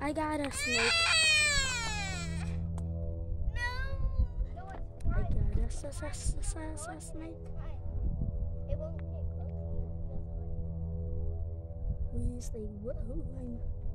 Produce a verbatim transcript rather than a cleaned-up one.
I got a snake. No, it's I fine. got a s- s- s- s- s- s- snake. It won't get close to you. Weasley, whoa, I'm